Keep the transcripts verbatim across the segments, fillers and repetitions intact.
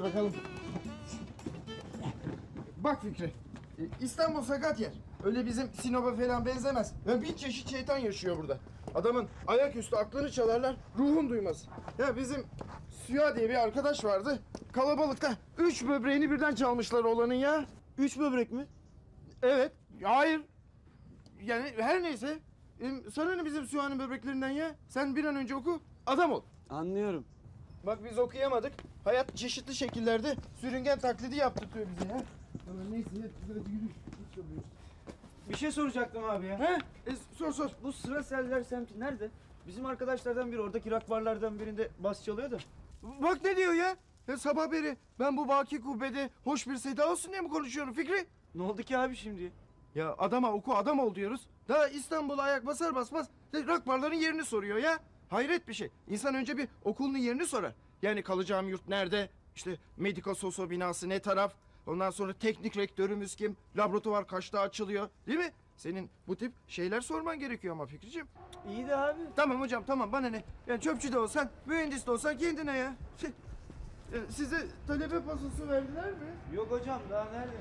bakalım. Bak Fikri, İstanbul sakat yer. Öyle bizim Sinop'a falan benzemez. Ya bin çeşit şeytan yaşıyor burada. Adamın ayaküstü aklını çalarlar, ruhun duymaz. Ya bizim Süha diye bir arkadaş vardı. Kalabalıkta üç böbreğini birden çalmışlar olanın ya. Üç böbrek mi? Evet, hayır. Yani her neyse. Em, Sana ne bizim Süha'nın böbreklerinden ya? Sen bir an önce oku, adam ol. Anlıyorum. Bak biz okuyamadık. Hayat çeşitli şekillerde sürüngen taklidi yaptırtıyor bize ya. Ama neyse ya, hadi yürü. Hiç oluyor. Bir şey soracaktım abi ya. He? E, sor sor. Bu Sıra Seller semti nerede? Bizim arkadaşlardan biri oradaki rock barlardan birinde bas çalıyor da. Bak ne diyor ya? Ya sabah beri ben bu Baki Kubbe'de hoş bir seda olsun diye mi konuşuyorum Fikri? Ne oldu ki abi şimdi? Ya adama oku adam ol diyoruz. Daha İstanbul'a ayak basar basmaz rock barların yerini soruyor ya. Hayret bir şey. İnsan önce bir okulun yerini sorar. Yani kalacağım yurt nerede? İşte Medika Soso binası ne taraf? Ondan sonra teknik rektörümüz kim? Laboratuvar kaçta açılıyor? Değil mi? Senin bu tip şeyler sorman gerekiyor ama Fikriciğim. İyi de abi. Tamam hocam tamam bana ne? Yani çöpçü de olsan, mühendis de olsan kendine ya. Şey, e, size talebe pasosu verdiler mi? Yok hocam daha nerede?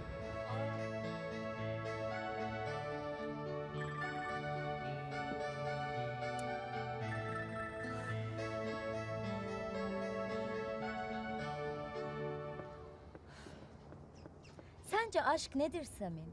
Sence aşk nedir Samim?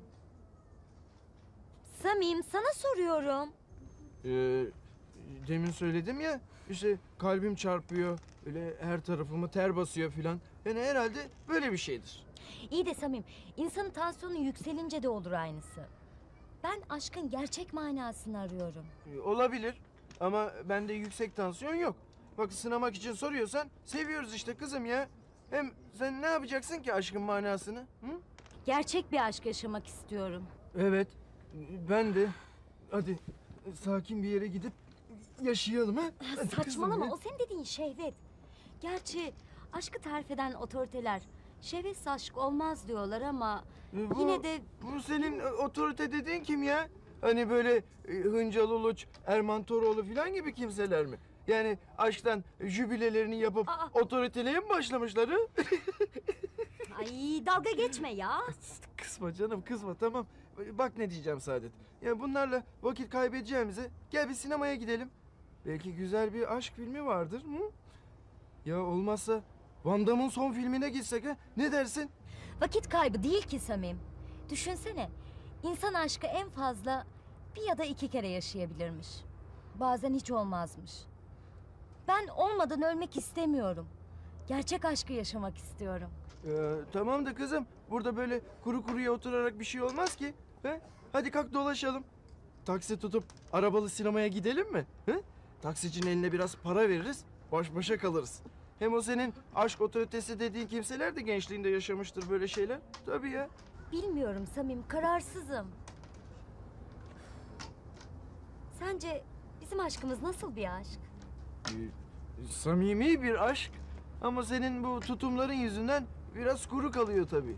Samim sana soruyorum. Ee, demin söyledim ya işte kalbim çarpıyor öyle her tarafımı ter basıyor filan. Yani herhalde böyle bir şeydir. İyi de Samim, insanın tansiyonu yükselince de olur aynısı. Ben aşkın gerçek manasını arıyorum. Ee, olabilir ama bende yüksek tansiyon yok. Bak sınamak için soruyorsan seviyoruz işte kızım ya. Hem sen ne yapacaksın ki aşkın manasını? Hı? Gerçek bir aşk yaşamak istiyorum. Evet ben de. Hadi sakin bir yere gidip yaşayalım ha. Hadi kızım Saçmalama, ya. o senin dediğin şehvet. Gerçi aşkı tarif eden otoriteler şehvetsiz aşk olmaz diyorlar ama E, bu, yine de Bu senin e, otorite dediğin kim ya? Hani böyle e, Hıncal Uluç, Erman Toroğlu falan gibi kimseler mi? Yani aşktan jübilelerini yapıp Aa! otoriteliğe mi başlamışlar ha? ay dalga geçme ya. Kızma canım kızma tamam. Bak ne diyeceğim Saadet. Ya bunlarla vakit kaybedeceğimize gel bir sinemaya gidelim. Belki güzel bir aşk filmi vardır. Hı? Ya olmazsa Van Damme'ın son filmine gitsek ha? Ne dersin? Vakit kaybı değil ki Samim. Düşünsene, insan aşkı en fazla bir ya da iki kere yaşayabilirmiş. Bazen hiç olmazmış. Ben olmadan ölmek istemiyorum. Gerçek aşkı yaşamak istiyorum. Ee, tamam da kızım burada böyle kuru kuruya oturarak bir şey olmaz ki. He? Hadi kalk dolaşalım. Taksi tutup arabalı sinemaya gidelim mi? He? Taksicinin eline biraz para veririz. Baş başa kalırız. Hem o senin aşk otoritesi dediğin kimseler de gençliğinde yaşamıştır böyle şeyler. Tabii ya. Bilmiyorum Samim, kararsızım. Sence bizim aşkımız nasıl bir aşk? Ee, samimi bir aşk. Ama senin bu tutumların yüzünden biraz kuru kalıyor tabii.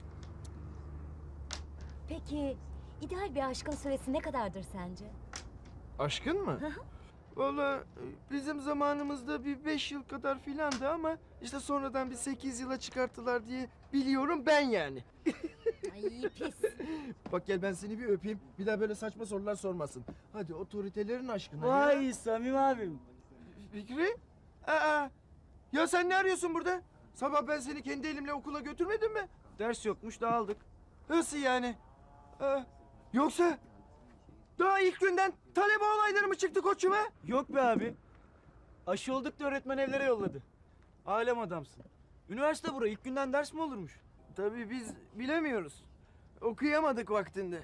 Peki ideal bir aşkın süresi ne kadardır sence? Aşkın mı? Vallahi bizim zamanımızda bir beş yıl kadar filandı ama işte sonradan bir sekiz yıla çıkarttılar diye biliyorum ben yani. Ay pis. Bak gel ben seni bir öpeyim. Bir daha böyle saçma sorular sormasın. Hadi otoritelerin aşkına Vay ya. Samim abim. Fikri? Aa, ya sen ne arıyorsun burada? Sabah ben seni kendi elimle okula götürmedim mi? Ders yokmuş dağıldık. Nasıl yani? Aa, yoksa daha ilk günden talebe olayları mı çıktı koçum ha? Yok be abi. Aşı olduk da öğretmen evlere yolladı. Alem adamsın. Üniversite bura, ilk günden ders mi olurmuş? Tabii biz bilemiyoruz. Okuyamadık vaktinde.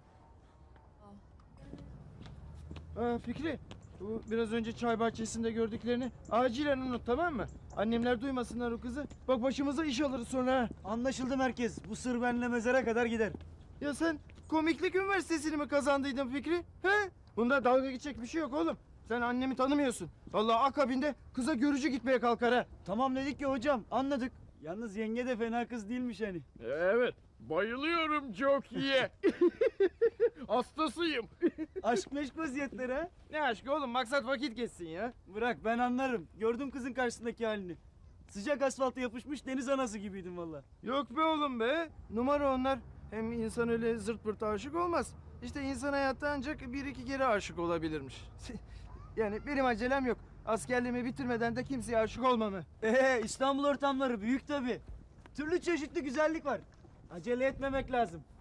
Aa, Fikri, bu biraz önce çay bahçesinde gördüklerini acilen unut tamam mı? Annemler duymasınlar o kızı. Bak başımıza iş alırız sonra ha. Anlaşıldı merkez. Bu sır benle mezara kadar gider. Ya sen komiklik üniversitesini mi kazandıydın Fikri? He? Bunda dalga geçecek bir şey yok oğlum. Sen annemi tanımıyorsun. Vallahi akabinde kıza görücü gitmeye kalkar ha. Tamam dedik ya hocam, anladık. Yalnız yenge de fena kız değilmiş hani. Evet, bayılıyorum Jockey'e. Hastasıyım. Aşk meşk vaziyetleri ha. Ne aşkı oğlum maksat vakit geçsin ya. Bırak ben anlarım. Gördüm kızın karşısındaki halini. Sıcak asfalta yapışmış deniz anası gibiydin valla. Yok be oğlum be. Numara onlar. Hem insan öyle zırt pırt aşık olmaz. İşte insan hayatta ancak bir iki kere aşık olabilirmiş. Yani benim acelem yok. Askerliğimi bitirmeden de kimseye aşık olmamı. Ee, İstanbul ortamları büyük tabi. Türlü çeşitli güzellik var. Acele etmemek lazım.